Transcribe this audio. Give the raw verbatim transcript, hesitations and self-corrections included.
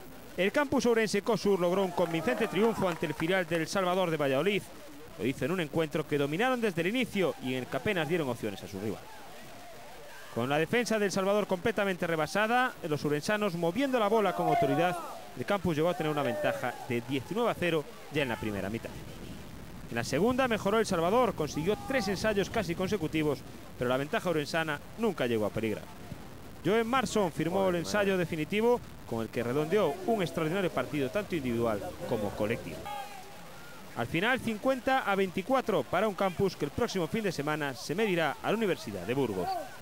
El campus ourense COSUR logró un convincente triunfo ante el filial del Salvador de Valladolid. Lo hizo en un encuentro que dominaron desde el inicio y en el que apenas dieron opciones a su rival. Con la defensa del Salvador completamente rebasada, los ourensanos moviendo la bola con autoridad, el campus llegó a tener una ventaja de diecinueve a cero ya en la primera mitad. En la segunda mejoró el Salvador, consiguió tres ensayos casi consecutivos, pero la ventaja ourensana nunca llegó a peligrar. Joen Marson firmó el ensayo definitivo con el que redondeó un extraordinario partido tanto individual como colectivo. Al final, cincuenta a veinticuatro para un campus que el próximo fin de semana se medirá a la Universidad de Burgos.